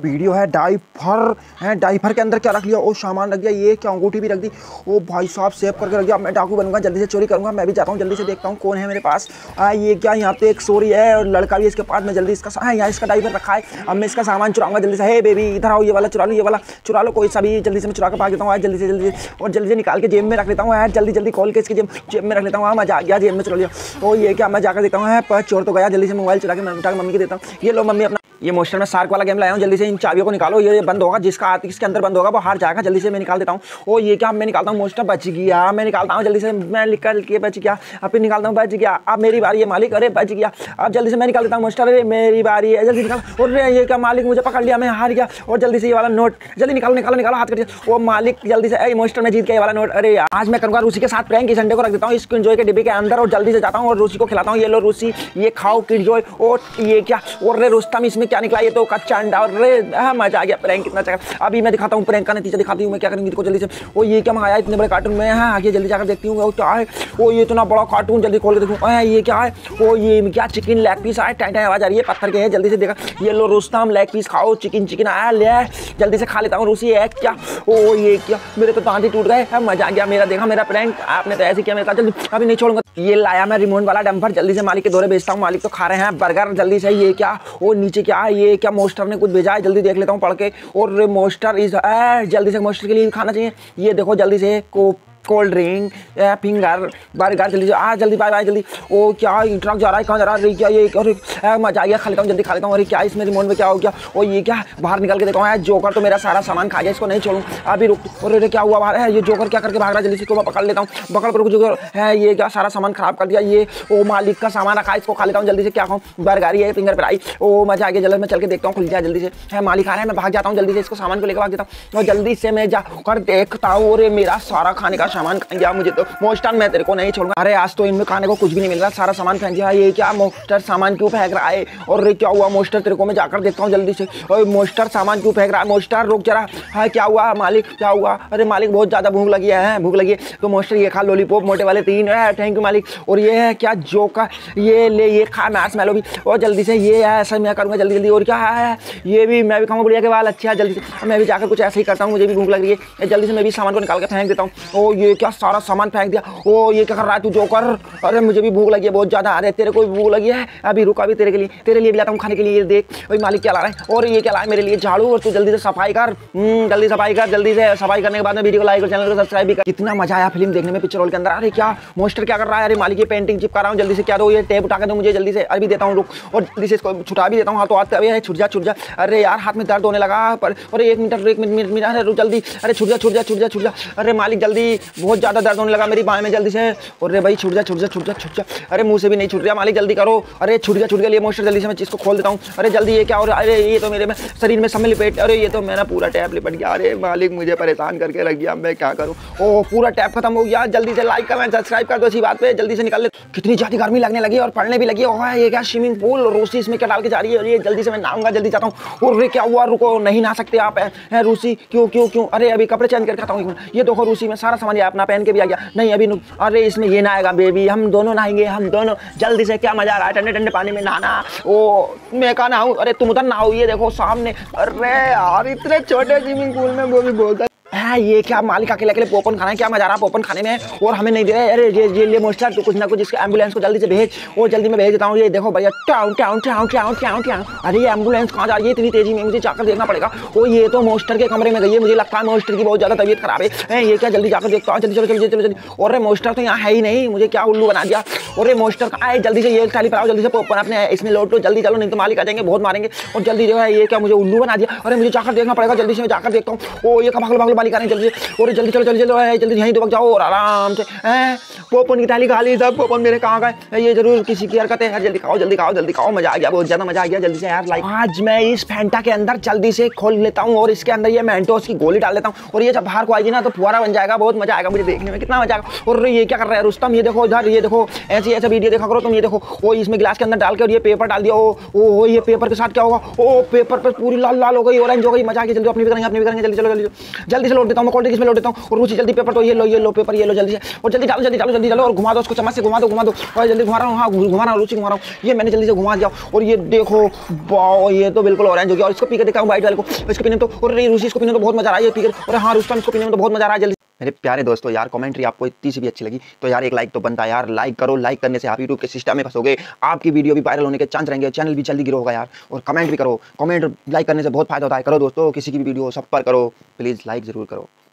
Video है डाइफर है। डाइफर के अंदर क्या रख लिया? ओ सामान रख दिया, ये क्या अंगूठी भी रख दी। ओ भाई साहब सेव करके रख दिया। मैं डाकू बनूंगा, जल्दी से चोरी करूंगा। मैं भी जाता हूँ, जल्दी से देखता हूँ कौन है मेरे पास। ये क्या यहाँ पे एक सोरी है और लड़का भी इसके पास। में जल्दी इसका यहाँ इसका डाइफर रखा है। अब मैं इसका सामान चुराऊंगा जल्दी से। हे बेबी इधर आओ, ये वाला चुरा लो, ये वाला चुरा लो कोई सा भी। जल्दी से मैं चुरा के भाग देता हूँ जल्दी से और जल्दी से निकाल के जेब में रख लेता हूँ। जल्दी जल्दी खोल के इसके जेब में रख लेता हूँ। मजा आ गया, जेब में चुरा लिया। तो ये क्या मैं जाकर देता हूँ पर चोर तो गया। जल्दी से मोबाइल चुरा के मैं उठा के मम्मी के देता हूँ। ये लो मम्मी अपना ये मोस्टर में शार्क वाला गेम लाया हूँ। जल्दी से इन चाबियों को निकालो, ये बंद होगा, जिसका इसके अंदर बंद होगा वो हार जाएगा। जल्दी से मैं निकाल देता हूँ। ओ ये क्या मैं निकालता हूँ, मोस्टर बच गया। मैं निकालता हूँ जल्दी से, मैं निकल के बच गया। अब फिर निकालता हूँ, बच गया। अब मेरी बारी है मालिक, अरे बच गया। अब जल्दी से मैं निकाल देता हूँ मोस्टर, अरे मेरी बारी है, जल्दी निकाल। और ये क्या मालिक मुझे पकड़ लिया, मैं हार गया। और जल्दी से ये वाला नोट जल्दी निकालो निकालो निकालो, हाथ कर दिया। वो मालिक जल्दी से मोस्टर में जीत गया ये वाला नोट। अरे आज मैं करूँगा रूसी के साथ प्रैंक। इस अंडे को रख देता हूँ इसको एंजॉय के डिब्बे के अंदर और जल्दी से जाता हूँ और रूसी को खिलाता हूँ। ये लो रूसी, ये खाओ किडजॉय। और ये क्या, और रे रुस्तम इसमें क्या निकला, ये तो कच्चा अंडा। और रे मजा आ गया, प्रैंक कितना अच्छा। अभी मैं दिखाता हूँ प्रैंक का नतीजा दिखाती हूँ मैं क्या करूँगी। जल्दी से वो ये क्या मंगाया इतने बड़े कार्टून में है। आगे जल्दी जाकर देखती हूँ वो क्या है। वो ये इतना बड़ा कार्टून जल्दी खोल के देखूँ। ये क्या है, वो ये क्या चिकन लेग पीस आया, टाइम आवाज आ रही है, पत्थर के है। जल्दी से देखा, ये लो रुस्तम लेग पीस खाओ, चिकन चिकन आया ले, जल्दी से खा लेता हूँ। रूसी है क्या, ओ ये क्या, मेरे तो दांत ही टूट गए। मजा आ गया मेरा, देखा मेरा प्रैंक आपने तो ऐसे किया मेरे साथ। जल्दी अभी नहीं छोड़ूंगा। ये लाया मैं रिमोट वाला डंपर, जल्दी से मालिक के दौरे भेजता हूँ। मालिक तो खा रहे हैं बर्गर। जल्दी से ये क्या, वो नीचे क्या है, ये क्या मोस्टर ने कुछ भेजा है, जल्दी देख लेता हूँ पढ़ के। और मोस्टर इज जल्दी से मोस्टर के लिए खाना चाहिए। ये देखो जल्दी से कोल्ड ड्रिंक फिंगर बर्गर, जल्दी से जल्दी बाय बाय जल्दी। ओ क्या ट्रक जा रहा है, कहाँ जा रहा है, क्या ये, और मजा आ गया, खा लेता हूँ जल्दी खा लेता हूँ। अरे क्या इसमें रिमोट में क्या हो गया, ओ ये क्या बाहर निकल के देखो है, जोकर तो मेरा सारा सामान खा गया, इसको नहीं छोड़ूँ अभी रुक। और क्या हुआ बाहर है, ये जोकर क्या करके भाग रहा है, जल्दी से इसको मैं पकड़ लेता हूँ। पकड़ पर जोकर है, ये क्या सारा सामान खराब कर दिया। ये ओ मालिक का सामान रखा है, इसको खा लेता हूँ जल्दी से। क्या खाऊँ, बर्गर है फिंगर फ्राई। ओ मजा आ गया, जल्दी मैं चल के देखता हूँ खुल जाए जल्दी से। है मालिक आ रहा है, मैं भाग जाता हूँ जल्दी से, इसको सामान को लेकर भाग जाता हूँ। और जल्दी से मैं जाकर देखता हूँ, और मेरा सारा खाने का सामान खा गया। मुझे तो मोस्टर मैं तेरे को नहीं छोड़ूंगा। अरे आज तो इनमें खाने को कुछ भी नहीं मिल रहा, सारा सामान फेंक दिया। ये क्या मोस्टर सामान क्यों फेंक रहा है, और क्या हुआ मोस्टर तेरे को, मैं जाकर देखता हूँ जल्दी से। और मोस्टर सामान क्यों फेंक रहा है, मोस्टर रुक जरा। है क्या हुआ मालिक, क्या हुआ, अरे मालिक बहुत ज्यादा भूख लगी है, भूख लगी है तो मोस्टर ये खा लॉलीपॉप मोटे वाले 3। थैंक यू मालिक। और ये है क्या जोकर, ये ले ये खा मैशमैलो भी। और जल्दी से ये है ऐसा मैं करूँगा जल्दी जल्दी। और क्या है, ये भी मैं भी खाऊंगा, बढ़िया के बाल अच्छा है। जल्दी से मैं भी जाकर कुछ ऐसे ही करता हूँ, मुझे भी भूख लग रही है। जल्दी से मैं भी सामान को निकाल के फेंक देता हूँ। ओ ये क्या सारा सामान फेंक दिया। ओ ये क्या कर रहा है तू जोकर, अरे मुझे भी भूख लगी है बहुत ज्यादा। अरे तेरे को भी भूख लगी है, अभी रुक, अभी तेरे लिए भी लाता हूँ खाने के लिए। ये देख भाई मालिक क्या ला रहा है। और ये क्या ला है मेरे लिए, झाड़ू। और तू जल्दी से सफाई कर, जल्दी सफाई कर। जल्दी से सफाई करने के बाद में वीडियो को लाइक और चैनल को सब्सक्राइब भी कर। कितना मजा आया फिल्म देखने में पिक्चर हॉल के अंदर। अरे क्या मोस्टर क्या कर रहा है, अरे मालिक ये पेंटिंग चिपका रहा हूँ, जल्दी से क्या दो, ये टेप उठा के दो मुझे जल्दी से, अभी देता हूँ रुक। और जल्दी से इसको छुटा भी देता हूँ, हाथों हाथ अभी छुट जा। अरे यार हाथ में दर्द होने लगा, अरे एक मिनट अरे रुक जल्दी, अरे छुट जा। अरे मालिक जल्दी, बहुत ज्यादा दर्द होने लगा मेरी बाएं में, जल्दी से। और भाई छुट जा। अरे मुंह से भी नहीं छूट रहा मालिक, जल्दी करो। अरे छूट गया ये मोस्टर, जल्दी से मैं इसको खोल देता हूँ। अरे जल्दी ये क्या, और अरे ये तो मेरे में शरीर में सब में लिपेट, अरे ये तो मेरा पूरा टैप लिपट गया। अरे मालिक मुझे परेशान करके रख दिया, मैं क्या करूँ। ओ पूरा टैप खत्म हो गया। जल्दी से लाइक कमेंट सब्सक्राइब कर दो इसी बात पे, जल्दी से निकाल ले। कितनी ज्यादा गर्मी लगने लगी और पढ़ने भी लगी। ओह ये क्या स्विमिंग पूल, रूसी इसमें क्या डाल के जा रही है। ये जल्दी से मैं नहाऊंगा, जल्दी जाता हूँ। और क्या हुआ, रुको नहीं नहा सकते आप हैं रूसी, क्यों। अरे अभी कपड़े चेंज करके आता हूँ। ये देखो रूसी में सारा सामान अपना पहन के भी आ गया। नहीं अभी अरे इसमें ये नहाएगा बेबी, हम दोनों नहाएंगे, हम दोनों। जल्दी से क्या मजा आ रहा है ठंडे ठंडे पानी में नहाना। ओ मैं कहाँ नहाऊं, अरे तुम उधर नहाओ, ये देखो सामने। अरे यार इतने छोटे स्विमिंग पूल में वो भी बोलता है। ये क्या मालिक अकेले पॉपकॉर्न खाना है, क्या मजा आ रहा है पॉपकॉर्न खाने में, और हमें नहीं दे रहे। अरे ये मोस्टर तो कुछ ना कुछ इसके एम्बुलेंस को जल्दी से भेज। और जल्दी मैं भेज देता हूँ। ये देखो भैया टाउन। अरे ये एम्बुलेंस कहाँ जा रही है इतनी तेजी में, मुझे जाकर देखना पड़ेगा। ओ ये तो मोस्टर के कमरे में गई है, मुझे लगता है मोस्टर की बहुत ज्यादा तबीयत खराब है। ये क्या, जल्दी जाकर देखता हूँ, जल्दी। और मोस्टर तो यहाँ है ही नहीं, मुझे क्या उल्लू बना दिया। और मोस्टर कहाँ है, जल्दी से ये थाली पर आओ, जल्दी से पॉपकॉर्न अपने इसमें लोट लो, जल्दी चलो नहीं तो मालिक आ जाएंगे, बहुत मारेंगे। और जल्दी जो है ये क्या, मुझे उल्लू बना दिया। अरे मुझे जाकर देखना पड़ेगा, जल्दी से मैं जाकर देखता हूँ। ओ ये भागलो मालिक आ रहे हैं, जल्दी से। और जल्दी चलो जल्दी यहीं तो जाओ और आराम से। पॉपकॉर्न की थाली खाली, सब पॉपकॉर्न मेरे कहाँ गए, ये जरूर किसी की हरकत है। जल्दी खाओ, मजा आ गया, बहुत ज्यादा मजा आ गया। जल्दी से यार लाइक आज मैं इस फैंटा के अंदर जल्दी से खोल लेता हूँ और इसके अंदर ये मेंटोस की गोली डाल लेता हूँ। और ये जब बाहर को आएगी ना तो फुहारा बन जाएगा, बहुत मजा आएगा मुझे देखने में, कितना मजा आएगा। और ये क्या कर रहा है रुस्तम, ये देखो इधर, ये देखो ऐसे वीडियो देखा करो तुम। ये देखो वो इसमें गिलास के अंदर डाल के और ये पेपर डाल दिया। ओ ये पेपर के साथ क्या होगा, ओ पेपर पर पूरी लाल हो गई, ऑरेंज हो गई, मजा आ गया। जल्दी अपनी भी करेंगे, जल्दी चलो जल्दी से लो लोड देता हूँ, मैं कोल्ड ड्रिंक इसमें लोड देता हूँ। और रुचि जल्दी पेपर तो ये लो पेपर, ये लो जल्दी से, और जल्दी डालो और घुमा दो उसको, चम्मच से घुमा दो और जल्दी घुमा रहा हूँ। हाँ घुमा रहा हूँ रुचि, घुमा रहा हूँ। ये मैंने जल्दी से घुमा दिया और ये देखो वाओ, ये तो बिल्कुल ऑरेंज हो गया। और इसको पी के दिखाऊँ वाइट वाले को, इसको पीने तो, और रुचि इसको पीने तो बहुत मजा आ रहा है ये पी कर। और हाँ रुस्तम इसको पीने में तो बहुत मजा आ रहा है। जल्दी मेरे प्यारे दोस्तों यार, कमेंट्री आपको इतनी सी भी अच्छी लगी तो यार एक लाइक तो बनता है यार। लाइक करो, लाइक करने से आप यूट्यूब के सिस्टम में फंसोगे, आपकी वीडियो भी वायरल होने के चांस रहेंगे, चैनल भी जल्दी ग्रो होगा यार। और कमेंट भी करो, कमेंट लाइक करने से बहुत फायदा होता है। करो दोस्तों, किसी की भी वीडियो सब पर करो, प्लीज़ लाइक ज़रूर करो।